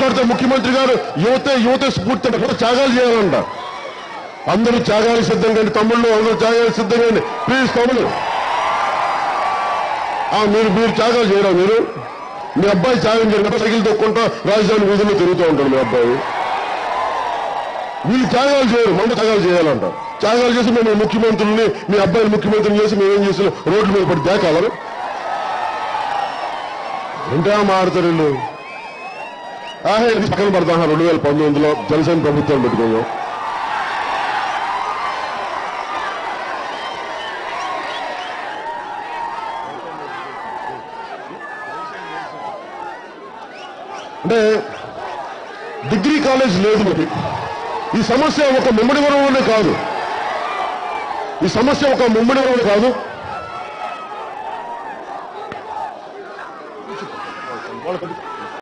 మాట్లాడితే ముఖ్యమంత్రి గారు యువత స్ఫూర్తి కూడా త్యాగాలు చేయాలంట. అందరూ త్యాగాలు సిద్ధంగా తమ్ముళ్ళు, అందరూ త్యాగాలు సిద్ధంగా ప్లీజ్ తమ్ముళ్ళు. మీరు త్యాగాలు చేయరా? మీరు మీ అబ్బాయి త్యాగం చేయడం సైకిల్ తొక్కుంటా రాజధాని వీధుల్లో తిరుగుతూ ఉంటాడు మీ అబ్బాయి. వీళ్ళు త్యాగాలు చేయరు, మన త్యాగాలు చేయాలంట. త్యాగాలు చేసి మేము ముఖ్యమంత్రుల్ని, మీ అబ్బాయిని ముఖ్యమంత్రిని చేసి మేమేం చేసి రోడ్ల మీద పడి దేకాలని ఏంటా మాడతారు వీళ్ళు. పక్కన పడతా 2019లో జనసేన ప్రభుత్వం పెట్టుకున్నాం. అంటే డిగ్రీ కాలేజ్ లేదు మరి. ఈ సమస్య ఒక ముమ్మడివరంలోనే కాదు, ఈ సమస్య ఒక ముమ్మడివరం కాదు,